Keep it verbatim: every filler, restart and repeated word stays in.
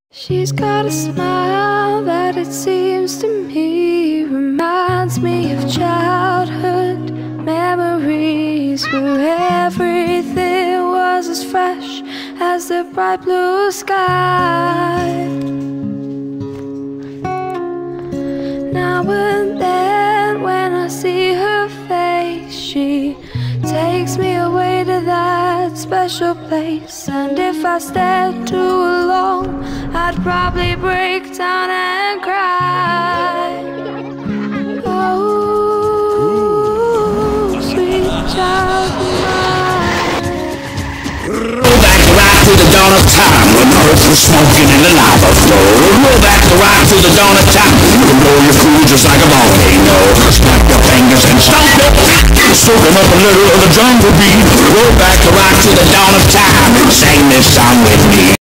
She's got a smile that it seems to me reminds me of childhood memories where everything was as fresh as the bright blue sky. Now and then when I see her face, she takes me away to that special place. And if I stayed too long, I'd probably break down and cry. Oh, sweet child of mine. Roll back the ride to the dawn of time, when earth was smoking and the lava flow. Roll back the ride to the dawn of time, you can blow your cool just like a volcano. Snap your fingers and stomp it, soaking up a little of the jungle beat. Roll back the ride to the dawn of time and sing this song with me.